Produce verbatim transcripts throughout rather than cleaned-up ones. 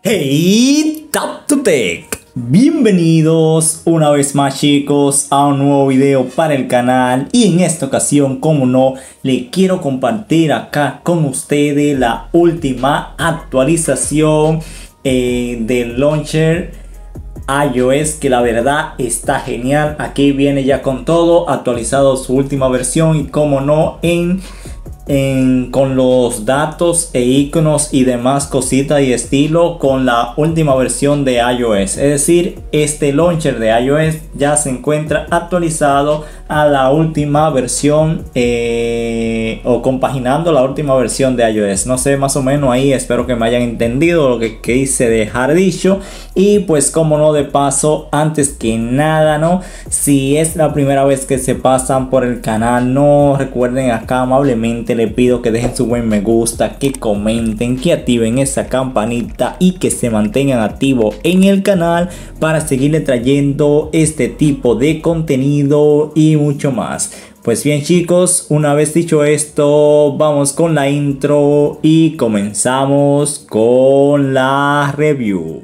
Hey, Tap to Tech. Bienvenidos una vez más, chicos, a un nuevo video para el canal. Y en esta ocasión, como no, le quiero compartir acá con ustedes la última actualización eh, del launcher iOS, que la verdad está genial. Aquí viene ya con todo actualizado, su última versión, y como no, en En, con los datos e iconos y demás cositas y estilo con la última versión de iOS. Es decir, este launcher de iOS ya se encuentra actualizado a la última versión eh, o compaginando la última versión de iOS. No sé, más o menos ahí espero que me hayan entendido lo que quise dejar dicho. Y pues como no, de paso, antes que nada, no, si es la primera vez que se pasan por el canal, no recuerden acá amablemente le pido que dejen su buen me gusta, que comenten, que activen esa campanita y que se mantengan activos en el canal para seguirle trayendo este tipo de contenido y mucho más. Pues bien, chicos, una vez dicho esto, vamos con la intro y comenzamos con la review.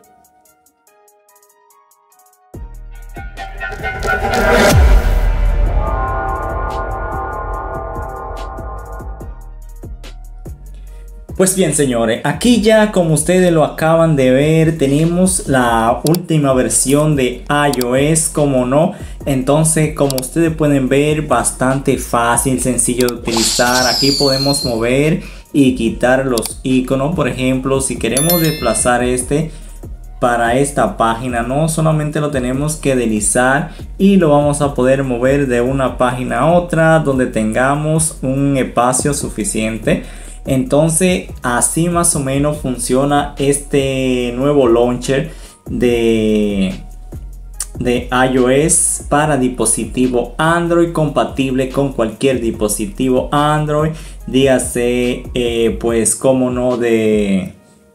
Pues bien, señores, aquí ya como ustedes lo acaban de ver, tenemos la última versión de iOS, como no. Entonces, como ustedes pueden ver, bastante fácil, sencillo de utilizar. Aquí podemos mover y quitar los iconos. Por ejemplo, si queremos desplazar este para esta página, no solamente lo tenemos que deslizar y lo vamos a poder mover de una página a otra donde tengamos un espacio suficiente. Entonces así más o menos funciona este nuevo launcher de, de iOS para dispositivo Android, compatible con cualquier dispositivo Android, dígase eh, pues como no de,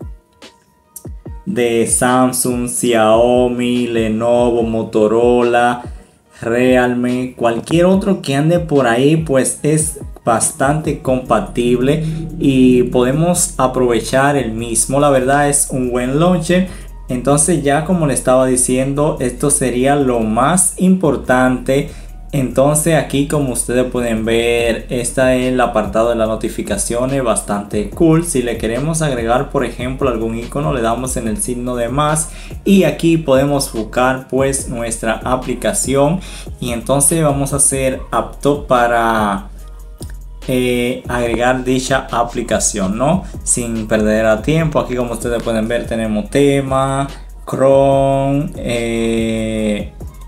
de Samsung, Xiaomi, Lenovo, Motorola, Realme, cualquier otro que ande por ahí, pues es bastante compatible y podemos aprovechar el mismo. La verdad es un buen launcher. Entonces, ya como le estaba diciendo, esto sería lo más importante. Entonces aquí, como ustedes pueden ver, esta es el apartado de las notificaciones, bastante cool. Si le queremos agregar, por ejemplo, algún icono, le damos en el signo de más y aquí podemos buscar pues nuestra aplicación, y entonces vamos a hacer apto para Eh, agregar dicha aplicación, no sin perder a tiempo. Aquí, como ustedes pueden ver, tenemos tema, Chrome, eh,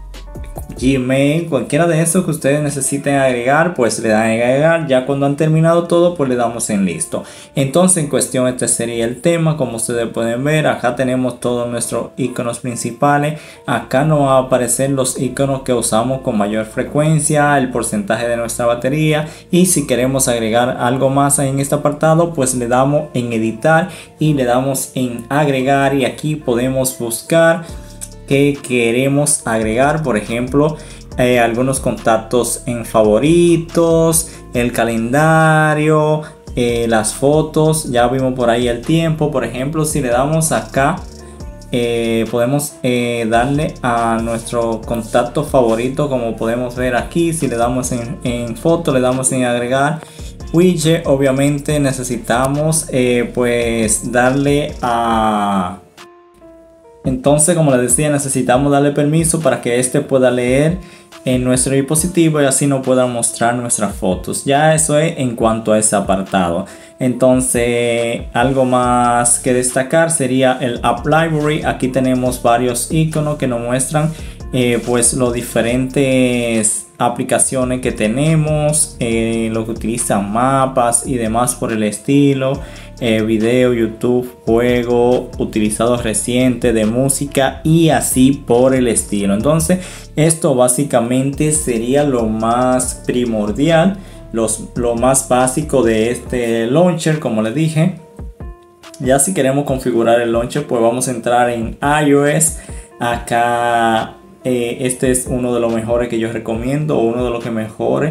Gmail, cualquiera de esos que ustedes necesiten agregar, pues le dan a agregar. Ya cuando han terminado todo, pues le damos en listo. Entonces, en cuestión, este sería el tema. Como ustedes pueden ver, acá tenemos todos nuestros iconos principales. Acá nos va a aparecer los iconos que usamos con mayor frecuencia, el porcentaje de nuestra batería, y si queremos agregar algo más en este apartado, pues le damos en editar y le damos en agregar, y aquí podemos buscar que queremos agregar, por ejemplo, eh, algunos contactos en favoritos, el calendario, eh, las fotos. Ya vimos por ahí el tiempo. Por ejemplo, si le damos acá, eh, podemos eh, darle a nuestro contacto favorito, como podemos ver aquí. Si le damos en, en foto, le damos en agregar widget. Obviamente necesitamos eh, pues darle a... Entonces, como les decía, necesitamos darle permiso para que este pueda leer en nuestro dispositivo y así nos pueda mostrar nuestras fotos. Ya eso es en cuanto a ese apartado. Entonces, algo más que destacar sería el App Library. Aquí tenemos varios iconos que nos muestran eh, pues los diferentes aplicaciones que tenemos, eh, lo que utilizan mapas y demás por el estilo. Eh, video, YouTube, juego, utilizados recientes de música y así por el estilo. Entonces, esto básicamente sería lo más primordial, los, lo más básico de este launcher, como les dije. Ya si queremos configurar el launcher, pues vamos a entrar en iOS. Acá eh, este es uno de los mejores que yo recomiendo, uno de los que mejores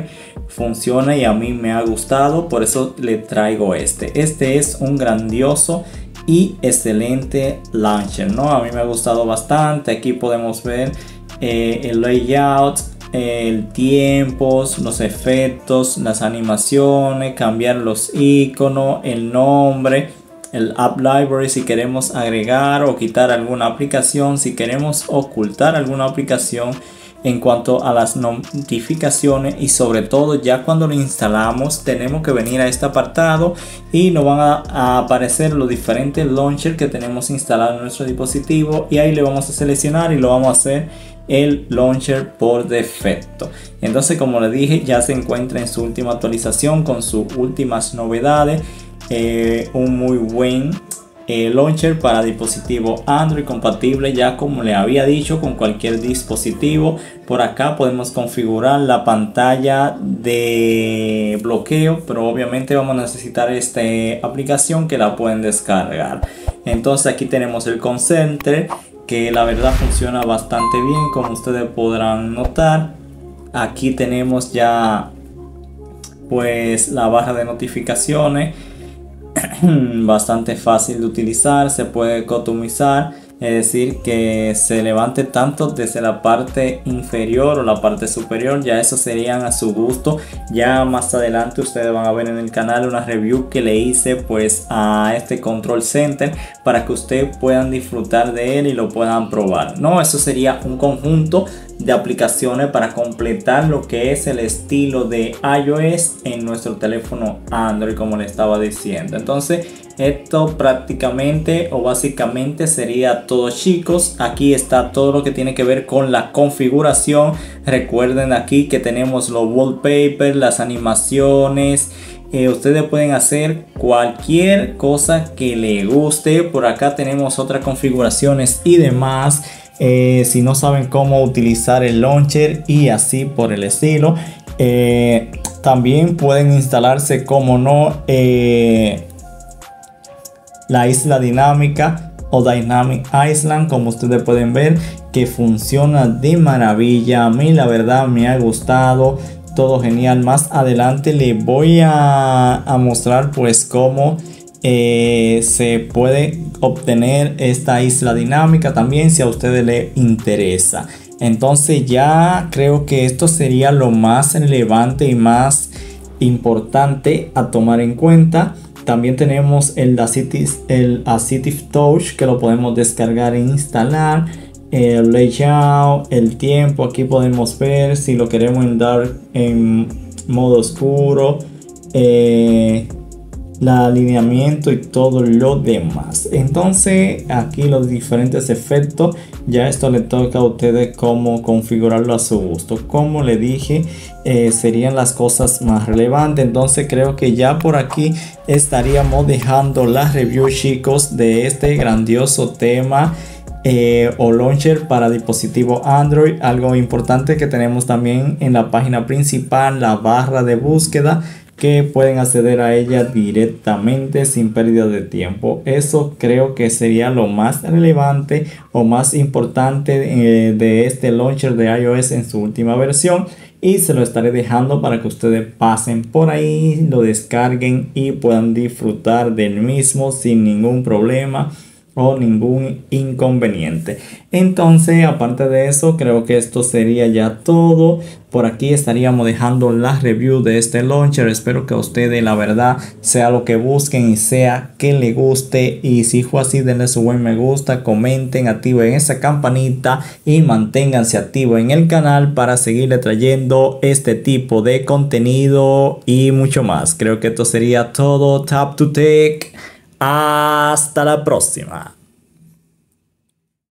funciona y a mí me ha gustado, por eso le traigo este. Este es un grandioso y excelente launcher, ¿no? A mí me ha gustado bastante. Aquí podemos ver eh, el layout, el tiempo, los efectos, las animaciones, cambiar los iconos, el nombre, el app library si queremos agregar o quitar alguna aplicación, si queremos ocultar alguna aplicación. En cuanto a las notificaciones, y sobre todo ya cuando lo instalamos tenemos que venir a este apartado y nos van a, a aparecer los diferentes launchers que tenemos instalado en nuestro dispositivo, y ahí le vamos a seleccionar y lo vamos a hacer el launcher por defecto. Entonces, como les dije, ya se encuentra en su última actualización con sus últimas novedades. Eh, un muy buen Eh, launcher para dispositivo Android, compatible ya, como le había dicho, con cualquier dispositivo. Por acá podemos configurar la pantalla de bloqueo, pero obviamente vamos a necesitar esta aplicación que la pueden descargar. Entonces aquí tenemos el Call Center, que la verdad funciona bastante bien, como ustedes podrán notar. Aquí tenemos ya pues la barra de notificaciones, bastante fácil de utilizar, se puede customizar, es decir, que se levante tanto desde la parte inferior o la parte superior. Ya eso serían a su gusto. Ya más adelante ustedes van a ver en el canal una review que le hice pues a este control center para que ustedes puedan disfrutar de él y lo puedan probar. No, eso sería un conjunto de aplicaciones para completar lo que es el estilo de iOS en nuestro teléfono Android, como le estaba diciendo. Entonces esto prácticamente o básicamente sería todo, chicos. Aquí está todo lo que tiene que ver con la configuración. Recuerden aquí que tenemos los wallpapers, las animaciones. Eh, ustedes pueden hacer cualquier cosa que les guste. Por acá tenemos otras configuraciones y demás. Eh, si no saben cómo utilizar el launcher y así por el estilo, eh, también pueden instalarse, como no, eh, la isla dinámica o Dynamic Island, como ustedes pueden ver, que funciona de maravilla. A mí la verdad me ha gustado, todo genial. Más adelante les voy a, a mostrar pues cómo Eh, se puede obtener esta isla dinámica también, si a ustedes les interesa. Entonces ya creo que esto sería lo más relevante y más importante a tomar en cuenta. También tenemos el Assistive, el Assistive Touch, que lo podemos descargar e instalar. El layout, el tiempo, aquí podemos ver si lo queremos en dark, en modo oscuro, eh, el alineamiento y todo lo demás. Entonces aquí los diferentes efectos, ya esto le toca a ustedes cómo configurarlo a su gusto. Como le dije, eh, serían las cosas más relevantes. Entonces creo que ya por aquí estaríamos dejando la review, chicos, de este grandioso tema Eh, o launcher para dispositivo Android. Algo importante que tenemos también en la página principal, la barra de búsqueda, que pueden acceder a ella directamente sin pérdida de tiempo. Eso creo que sería lo más relevante o más importante eh, de este launcher de iOS en su última versión, y se lo estaré dejando para que ustedes pasen por ahí, lo descarguen y puedan disfrutar del mismo sin ningún problema o ningún inconveniente. Entonces, aparte de eso, creo que esto sería ya todo. Por aquí estaríamos dejando la review de este launcher. Espero que a ustedes la verdad sea lo que busquen y sea que les guste. Y si fue así, denle su buen me gusta, comenten, activen esa campanita y manténganse activos en el canal para seguirle trayendo este tipo de contenido y mucho más. Creo que esto sería todo. Tap to Tech. Hasta la próxima.